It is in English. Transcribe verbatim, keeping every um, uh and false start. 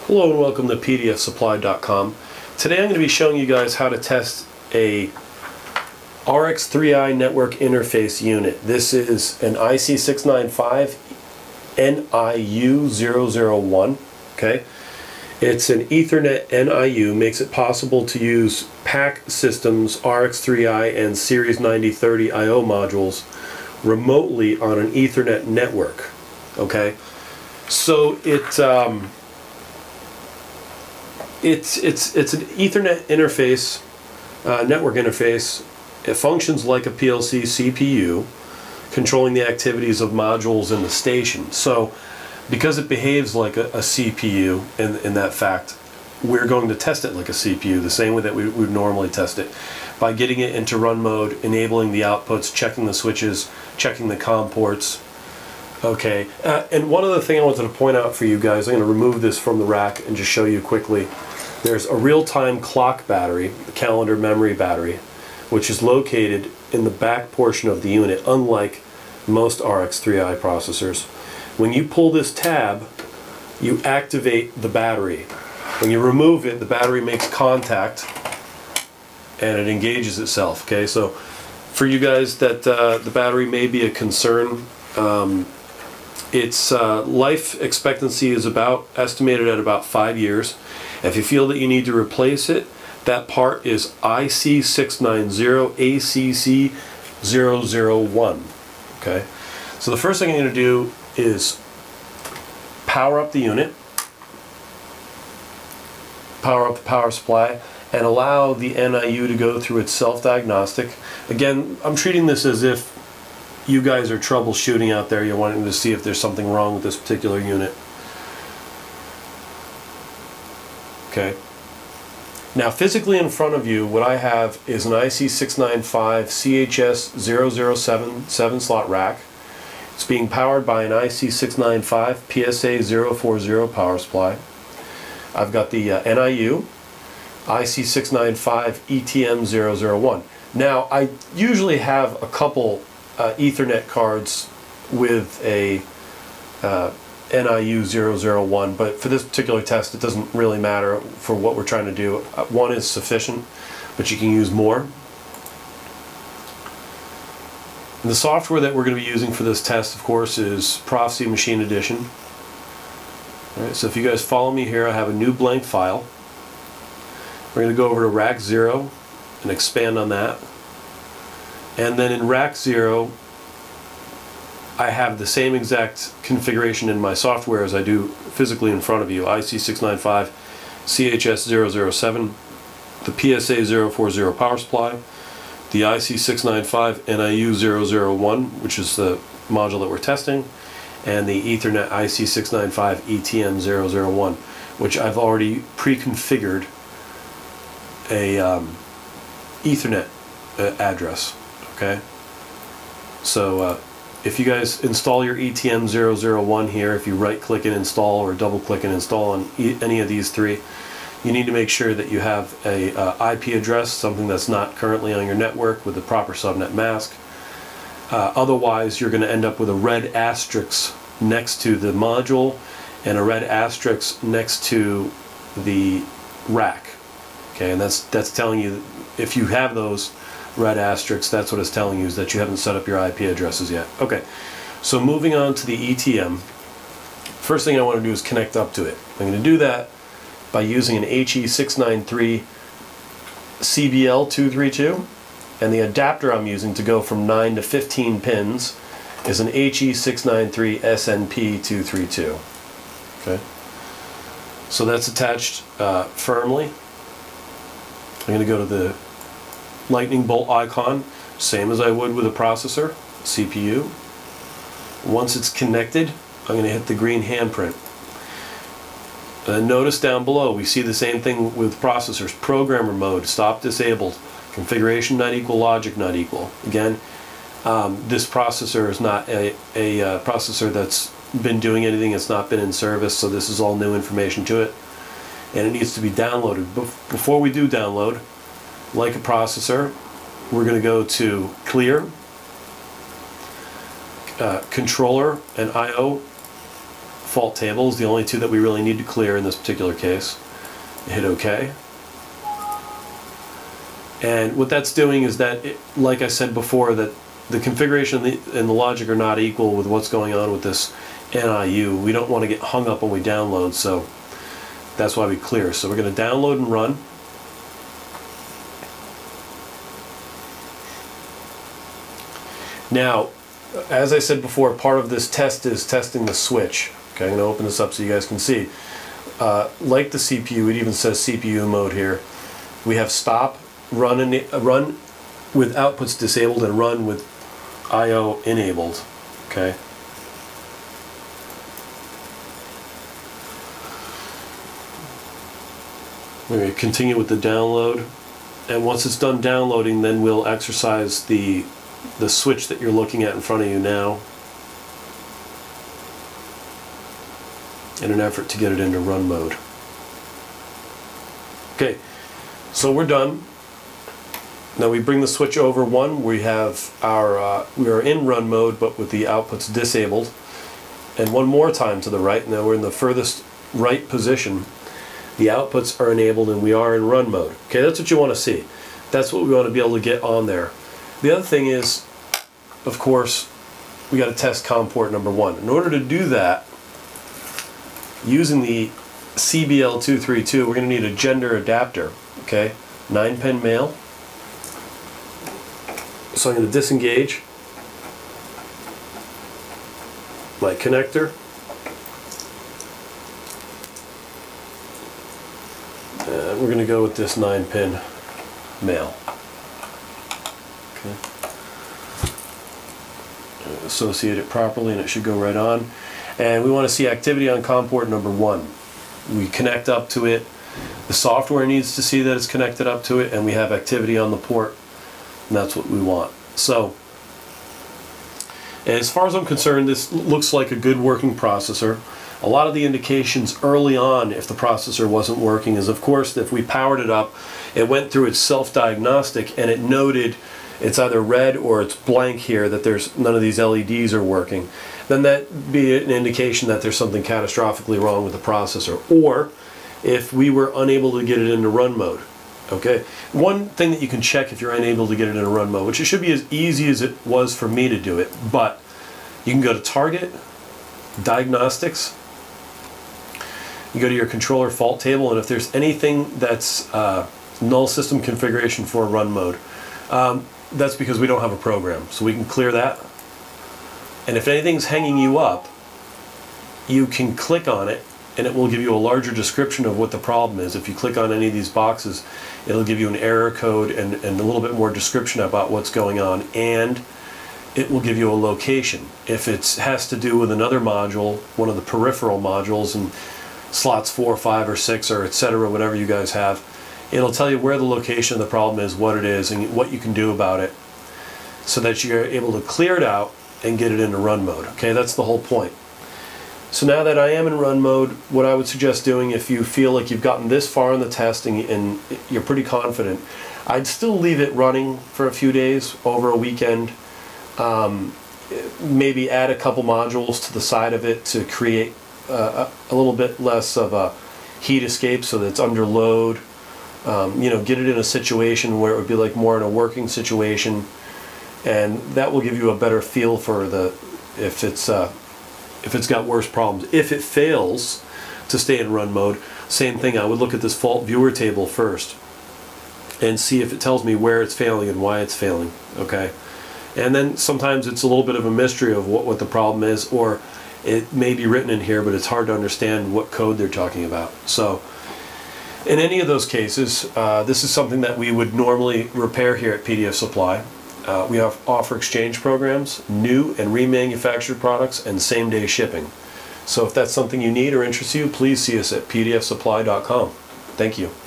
Hello and welcome to P D F supply dot com. Today I'm going to be showing you guys how to test a R X three i network interface unit. This is an I C six ninety-five N I U zero zero one. Okay, it's an Ethernet N I U, makes it possible to use PacSystems R X three i and Series ninety thirty I O modules remotely on an Ethernet network. Okay, so it um, It's it's it's an Ethernet interface, uh, network interface. It functions like a P L C C P U, controlling the activities of modules in the station. So, because it behaves like a, a C P U in in that fact, we're going to test it like a C P U, the same way that we would normally test it, by getting it into run mode, enabling the outputs, checking the switches, checking the COM ports. Okay, uh, and one other thing I wanted to point out for you guys, I'm going to remove this from the rack and just show you quickly. There's a real-time clock battery, the calendar memory battery, which is located in the back portion of the unit, unlike most R X three i processors. When you pull this tab, you activate the battery. When you remove it, the battery makes contact and it engages itself. Okay, so for you guys that uh, the battery may be a concern, um, its uh, life expectancy is about estimated at about five years. If you feel that you need to replace it, that part is I C six nine zero A C C zero zero one. Okay, so the first thing I'm going to do is power up the unit, power up the power supply, and allow the N I U to go through its self-diagnostic. Again, I'm treating this as if you guys are troubleshooting out there. You're wanting to see if there's something wrong with this particular unit. Okay. Now, physically in front of you, what I have is an I C six ninety-five C H S zero zero seven seven slot rack. It's being powered by an I C six ninety-five P S A zero four zero power supply. I've got the uh, N I U, I C six ninety-five E T M zero zero one. Now, I usually have a couple uh, Ethernet cards with a uh, N I U zero zero one, but for this particular test it doesn't really matter for what we're trying to do. One is sufficient, but you can use more. And the software that we're going to be using for this test, of course, is Proficy Machine Edition. All right, so if you guys follow me here, I have a new blank file. We're going to go over to rack zero and expand on that. And then in rack zero, I have the same exact configuration in my software as I do physically in front of you. I C six ninety-five C H S zero zero seven, the P S A zero four zero power supply, the I C six ninety-five N I U zero zero one, which is the module that we're testing, and the Ethernet I C six ninety-five E T M zero zero one, which I've already pre-configured a um, Ethernet uh, address. Okay, so uh, if you guys install your E T M zero zero one here, if you right click and install or double click and install on e any of these three, you need to make sure that you have a uh, I P address, something that's not currently on your network, with the proper subnet mask. Uh, otherwise, you're going to end up with a red asterisk next to the module and a red asterisk next to the rack. Okay, and that's that's telling you, if you have those red asterisks, that's what it's telling you, is that you haven't set up your I P addresses yet. Okay, so moving on to the E T M, first thing I want to do is connect up to it. I'm going to do that by using an H E six ninety-three C B L two thirty-two, and the adapter I'm using to go from nine to fifteen pins is an H E six ninety-three S N P two thirty-two. Okay, so that's attached uh, firmly. I'm going to go to the lightning bolt icon, same as I would with a processor, C P U. Once it's connected, I'm going to hit the green handprint. And notice down below, we see the same thing with processors. Programmer mode, stop disabled, configuration not equal, logic not equal. Again, um, this processor is not a, a uh, processor that's been doing anything, it's not been in service, so this is all new information to it. And it needs to be downloaded. Bef- before we do download, like a processor, we're going to go to Clear, uh, Controller and I O fault tables, the only two that we really need to clear in this particular case. Hit OK. And what that's doing is that, it, like I said before, that the configuration and the, and the logic are not equal with what's going on with this N I U. We don't want to get hung up when we download, so that's why we clear. So we're going to download and run. Now, as I said before, part of this test is testing the switch. Okay, I'm going to open this up so you guys can see. Uh, like the C P U, it even says C P U mode here. We have stop, run, and run with outputs disabled, and run with I O enabled. Okay. We're going to continue with the download, and once it's done downloading, then we'll exercise the the switch that you're looking at in front of you now in an effort to get it into run mode. Okay, so we're done. Now we bring the switch over one. We have our uh, we are in run mode, but with the outputs disabled. And one more time to the right. Now we're in the furthest right position. The outputs are enabled, and we are in run mode. Okay, that's what you want to see. That's what we want to be able to get on there. The other thing is, of course, we got to test COM port number one. In order to do that, using the C B L two thirty-two, we're going to need a gender adapter. Okay, nine pin male. So I'm going to disengage my connector. And we're going to go with this nine pin male. Okay. Associate it properly, and it should go right on. And we want to see activity on COM port number one. We connect up to it. The software needs to see that it's connected up to it, and we have activity on the port, and that's what we want. So, as far as I'm concerned, this looks like a good working processor. A lot of the indications early on, if the processor wasn't working, is of course if we powered it up, it went through its self-diagnostic and it noted it's either red or it's blank here, that there's none of these L E Ds are working. Then that be an indication that there's something catastrophically wrong with the processor. Or if we were unable to get it into run mode. Okay, one thing that you can check if you're unable to get it into run mode, which it should be as easy as it was for me to do it, but you can go to Target, Diagnostics, you go to your controller fault table, and if there's anything that's uh, null system configuration for run mode, um, that's because we don't have a program. So we can clear that. And if anything's hanging you up, you can click on it and it will give you a larger description of what the problem is. If you click on any of these boxes, it'll give you an error code and, and a little bit more description about what's going on, and it will give you a location. If it has to do with another module, one of the peripheral modules, and slots four, five, or six, or et cetera, whatever you guys have, it'll tell you where the location of the problem is, what it is, and what you can do about it, so that you're able to clear it out and get it into run mode. Okay, that's the whole point. So now that I am in run mode, what I would suggest doing, if you feel like you've gotten this far in the testing and you're pretty confident, I'd still leave it running for a few days over a weekend. Um, maybe add a couple modules to the side of it to create uh, a, a little bit less of a heat escape so that it's under load. Um, you know, get it in a situation where it would be like more in a working situation, and that will give you a better feel for the if it's uh, if it's got worse problems. If it fails to stay in run mode, same thing, I would look at this fault viewer table first and see if it tells me where it's failing and why it's failing. Okay, and then sometimes it's a little bit of a mystery of what, what the problem is, or it may be written in here but it's hard to understand what code they're talking about. So in any of those cases, uh, this is something that we would normally repair here at P D F Supply. Uh, we have, offer exchange programs, new and remanufactured products, and same-day shipping. So if that's something you need or interests you, please see us at P D F supply dot com. Thank you.